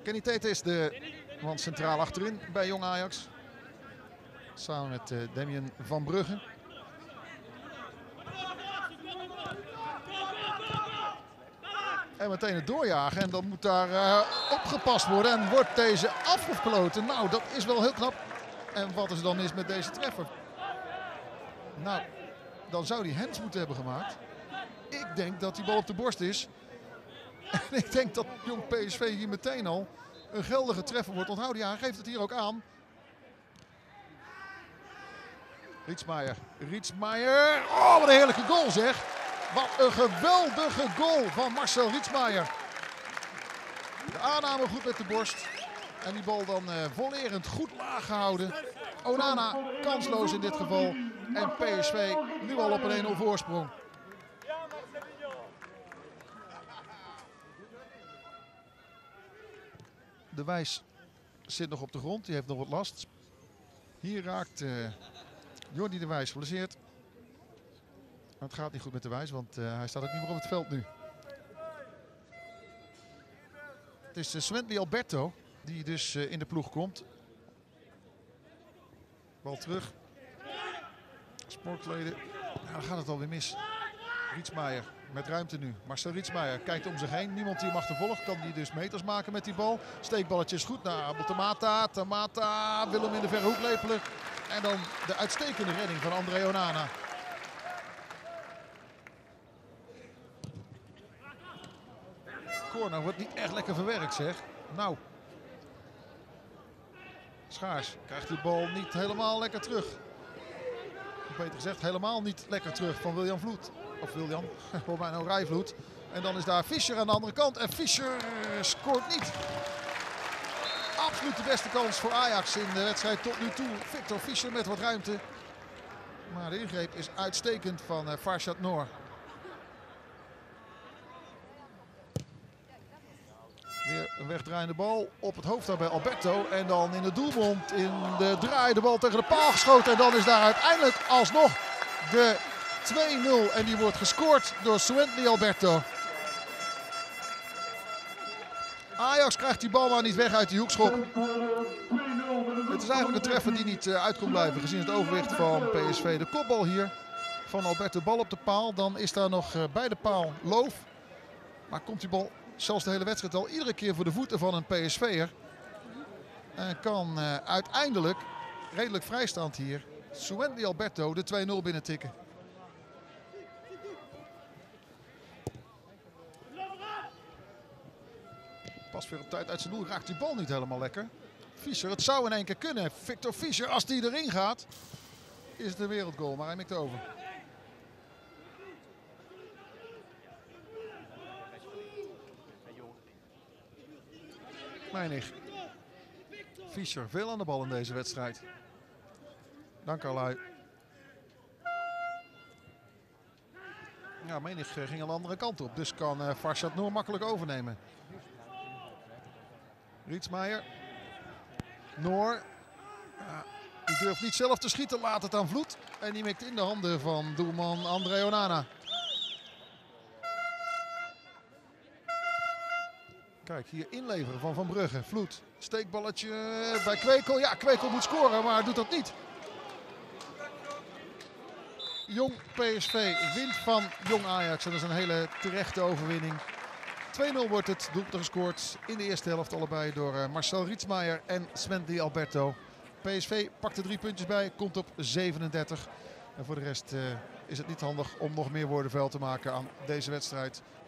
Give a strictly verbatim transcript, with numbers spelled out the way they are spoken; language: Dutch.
Kenny Tete is de man centraal achterin bij Jong Ajax. Samen met uh, Damien van Brugge. En meteen het doorjagen. En dan moet daar uh, opgepast worden. En wordt deze afgefloten. Nou, dat is wel heel knap. En wat is er dan mis met deze treffer? Nou, dan zou hij hands moeten hebben gemaakt. Ik denk dat die bal op de borst is. En ik denk dat Jong P S V hier meteen al een geldige treffer wordt onthouden. Ja, hij geeft het hier ook aan. Rietsmaier. Rietsmaier. Oh, wat een heerlijke goal zeg. Wat een geweldige goal van Marcel Rietsmaier. De aanname goed met de borst. En die bal dan uh, vollerend goed laag gehouden. Onana kansloos in dit geval. En P S V nu al op een één nul voorsprong. De Wijs zit nog op de grond. Die heeft nog wat last. Hier raakt uh, Jordi de Wijs geblesseerd. Maar het gaat niet goed met de Wijs, want uh, hij staat ook niet meer op het veld nu. Het is uh, Swendly Alberto die dus uh, in de ploeg komt. Bal terug. Sportkleden. Ja, dan gaat het alweer mis. Rietsmaier met ruimte nu. Marcel Rietsmaier kijkt om zich heen. Niemand die hem achtervolgt. Kan die dus meters maken met die bal. Steekballetjes goed naar Abel Tamata. Tamata wil hem in de verre hoek lepelen. En dan de uitstekende redding van André Onana. Corner wordt niet echt lekker verwerkt zeg. Nou. Schaars krijgt die bal niet helemaal lekker terug. Of beter gezegd helemaal niet lekker terug van William Vloed. Of William, voor mij nou Rijvloed. En dan is daar Fischer aan de andere kant. En Fischer scoort niet. Absoluut de beste kans voor Ajax in de wedstrijd tot nu toe. Victor Fischer met wat ruimte. Maar de ingreep is uitstekend van uh, Farshad Noor. Weer een wegdraaiende bal op het hoofd daar bij Alberto. En dan in de doelmond in de draai de bal tegen de paal geschoten. En dan is daar uiteindelijk alsnog de twee nul. En die wordt gescoord door Swendly Alberto. Ajax krijgt die bal maar niet weg uit die hoekschop. Het is eigenlijk een treffer die niet uh, uit kon blijven gezien het overwicht van P S V. De kopbal hier van Alberto, bal op de paal. Dan is daar nog uh, bij de paal Loof. Maar komt die bal zelfs de hele wedstrijd al iedere keer voor de voeten van een P S V'er. En kan uh, uiteindelijk redelijk vrijstaand hier Swendly Alberto de twee nul binnen tikken. Pas weer op tijd uit zijn doel, raakt die bal niet helemaal lekker. Fischer, het zou in één keer kunnen. Victor Fischer, als die erin gaat, is het een wereldgoal, maar hij mikt over. Meinig. Fischer, veel aan de bal in deze wedstrijd. Dank Alui. Ja, Meinig ging aan de andere kant op, dus kan uh, Farshad Noor makkelijk overnemen. Rietsmaier. Noor. Ja, die durft niet zelf te schieten, laat het aan Vloed. En die mikt in de handen van doelman André Onana. Kijk, hier inleveren van Van Brugge. Vloed. Steekballetje bij Kwekel. Ja, Kwekel moet scoren, maar doet dat niet. Jong P S V wint van Jong Ajax. En dat is een hele terechte overwinning. twee nul wordt het. Doelpunt gescoord in de eerste helft allebei door Marcel Rietsmaier en Swendly Alberto. P S V pakt er drie puntjes bij, komt op zevenendertig. En voor de rest uh, is het niet handig om nog meer woorden vuil te maken aan deze wedstrijd.